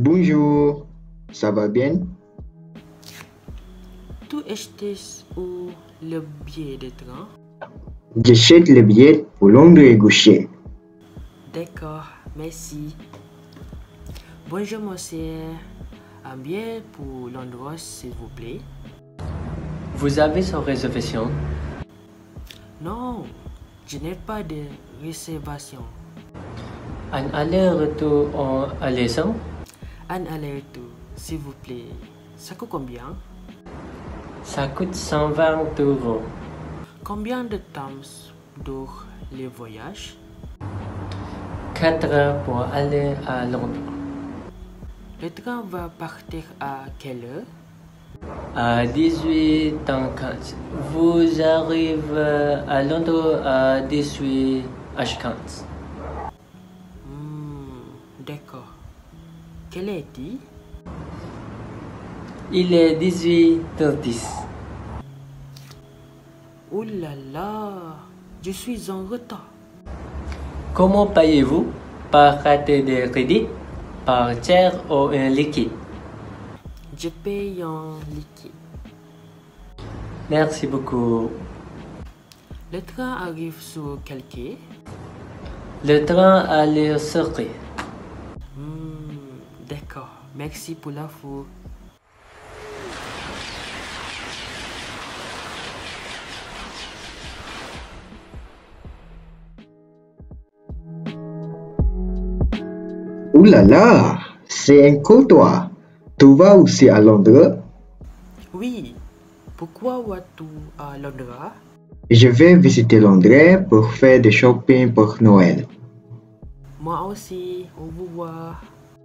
Bonjour, ça va bien? Tu achetes où le billet de train? J'achète le billet pour Londres et Gaucher. D'accord, merci. Bonjour monsieur, un billet pour Londres s'il vous plaît? Vous avez son réservation? Non, je n'ai pas de réservation. Un aller-retour en aller-retour? Un aller-retour, s'il vous plaît. Ça coûte combien? Ça coûte 120 €. Combien de temps dure le voyage? 4 heures pour aller à Londres. Le train va partir à quelle heure? À 18h15. Vous arrivez à Londres à 18h15. D'accord. Quelle est-il? Il est 18h10. Oh là là, je suis en retard. Comment payez-vous? Par carte de crédit, par chèque ou en liquide? Je paye en liquide. Merci beaucoup. Le train arrive sur quel quai? Le train allait sortir. D'accord, merci pour l'info. Ouh là là, c'est un courtois. Tu vas aussi à Londres? Oui, pourquoi vas-tu à Londres? Je vais visiter Londres pour faire des shopping pour Noël. Moi aussi, au revoir.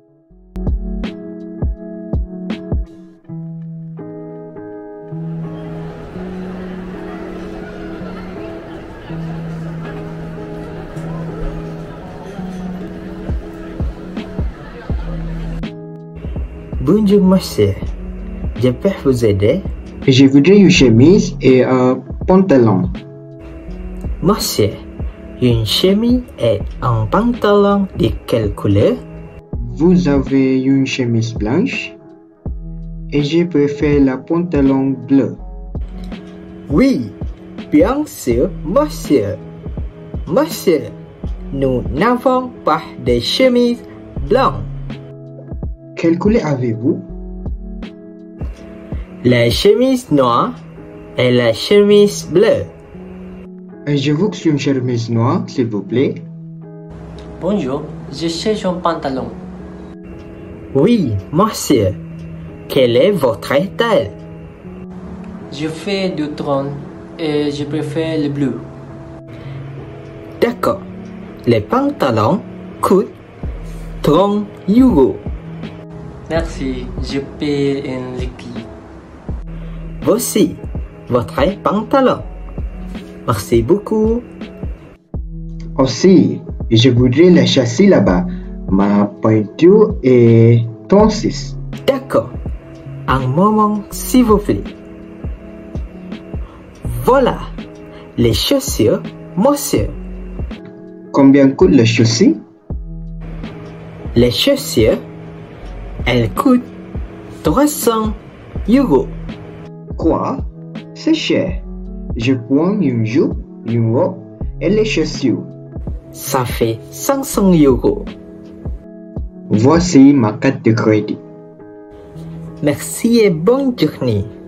Bonjour monsieur, je peux vous aider? Je voudrais une chemise et un pantalon. Monsieur, une chemise et un pantalon de quelle couleur? Vous avez une chemise blanche et je préfère le pantalon bleu. Oui, bien sûr, monsieur. Monsieur, nous n'avons pas de chemise blanche. Quelle couleur avez-vous? La chemise noire et la chemise bleue. Je veux une chemise noire, s'il vous plaît. Bonjour, je cherche un pantalon. Oui, monsieur. Quelle est votre taille? Je fais du 30 et je préfère le bleu. D'accord. Les pantalons coûtent 30 €. Merci, je paye en liquide. Voici votre pantalon. Merci beaucoup. Aussi, je voudrais la chassis là-bas. Ma pointure est 36. D'accord. Un moment, s'il vous plaît. Voilà. Les chaussures, monsieur. Combien coûte le chaussée? Les chaussures, elles coûtent 300 €. Quoi? C'est cher. Je prends une jupe, une robe et les chaussures. Ça fait 500 €. Voici ma carte de crédit. Merci et bonne journée.